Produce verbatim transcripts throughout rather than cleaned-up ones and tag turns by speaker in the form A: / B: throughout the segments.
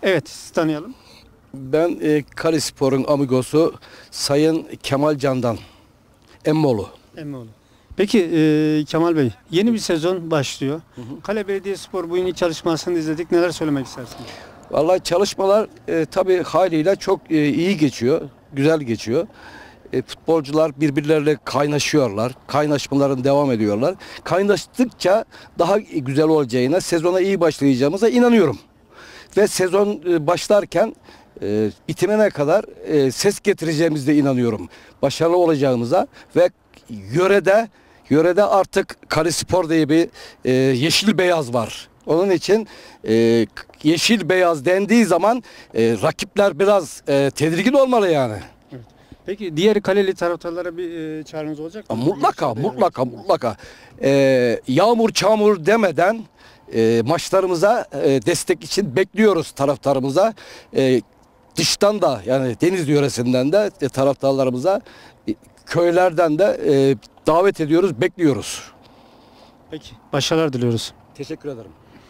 A: Evet, sizi tanıyalım.
B: Ben e, Kalespor'un amigosu Sayın Kemal Candan Emmoğlu.
A: Emmoğlu. Peki e, Kemal Bey, yeni bir sezon başlıyor. Hı hı. Kale Belediyespor bu yeni çalışmasını izledik. Neler söylemek istersiniz?
B: Vallahi çalışmalar e, tabii haliyle çok e, iyi geçiyor, güzel geçiyor. E, futbolcular birbirleriyle kaynaşıyorlar, kaynaşmaların devam ediyorlar. Kaynaştıkça daha güzel olacağına, sezona iyi başlayacağımıza inanıyorum. Ve sezon e, başlarken e, bitimine kadar e, ses getireceğimize inanıyorum. Başarılı olacağımıza ve yörede yörede artık Kalespor diye bir e, yeşil beyaz var. Onun için e, yeşil beyaz dendiği zaman e, rakipler biraz e, tedirgin olmalı yani.
A: Evet. Peki diğer kaleli taraftarlara bir e, çağrınız olacak mı?
B: Mutlaka, mutlaka, mutlaka. E, yağmur çamur demeden e, maçlarımıza e, destek için bekliyoruz taraftarımıza. E, dıştan da yani Denizli yöresinden de e, taraftarlarımıza e, köylerden de e, davet ediyoruz, bekliyoruz.
A: Peki, başarılar diliyoruz.
B: Teşekkür ederim.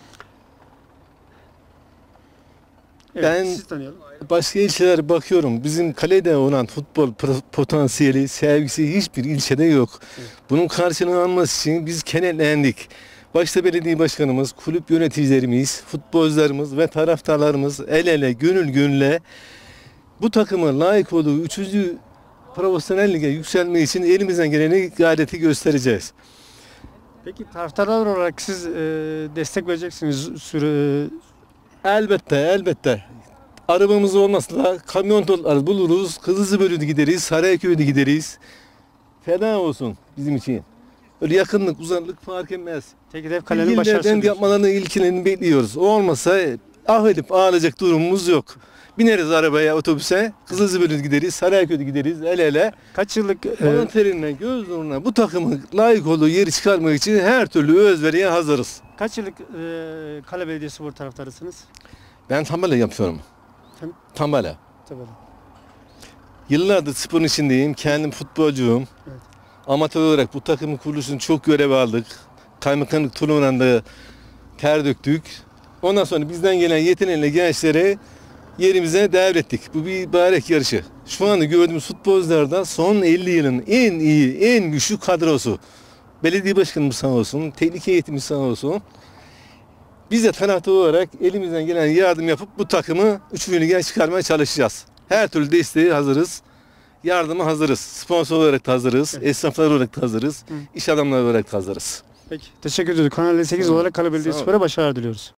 A: Evet,
C: Ben
A: sizi tanıyalım.
C: başka ilçelere bakıyorum. Bizim kalede olan futbol potansiyeli, sevgisi hiçbir ilçede yok.
A: Evet.
C: Bunun karşılığını alması için biz kenetlendik. Başta belediye başkanımız, kulüp yöneticilerimiz, futbolcularımız ve taraftarlarımız el ele, gönül gönüle bu takımın layık olduğu üçüncü profesyonel lige yükselmek için elimizden geleni gayreti göstereceğiz.
A: Peki taraftarlar olarak siz e, destek vereceksiniz süre.
C: Elbette, elbette. Arabamız olmazsa kamyon toplar buluruz, Kızılcıbölü'de gideriz, Sarayköy'de gideriz. Fena olsun bizim için. Öyle yakınlık, uzaklık fark etmez.
A: Tek hedef kalenin başarısı.
C: İllerden yapmalarını, ilkelerini bekliyoruz. O olmasa ah edip ağlayacak durumumuz yok. Bineriz arabaya, otobüse, Kızılcıbölü'de gideriz, Sarayköy'de gideriz, el ele.
A: Kaç yıllık e,
C: Alın terine, göz nuruna bu takımı layık olduğu yeri çıkarmak için her türlü özveriye hazırız.
A: kaç yıllık e, Kale Belediyespor taraftarısınız?
C: Ben Tambala yapıyorum.
A: Tam-
C: Tambala.
A: Tabii.
C: Yıllardır sporun içindeyim. Kendim futbolcuyum.
A: Evet.
C: Amatör olarak bu takımın kuruluşunu çok görev aldık. Kaymakamlık turnuvalarında ter döktük. Ondan sonra bizden gelen yetenekli gençlere yerimize devrettik. Bu bir mübarek yarışı. Şu anda gördüğümüz futbolculardan son elli yılın en iyi, en güçlü kadrosu. Belediye başkanımız sağ olsun, teknik eğitimimiz sağ olsun. Biz de taraftar olarak elimizden gelen yardım yapıp bu takımı üçüncü lige çıkarmaya çalışacağız. Her türlü desteği hazırız. Yardıma hazırız. Sponsor olarak da hazırız.
A: Evet.
C: Esnaflar olarak da hazırız.
A: Hı.
C: İş adamları olarak da hazırız.
A: Peki, teşekkür ediyoruz. Kanal sekiz
C: Tamam.
A: olarak Kale
C: Sağ olun.
A: Belediyespor'a başarılar diliyoruz.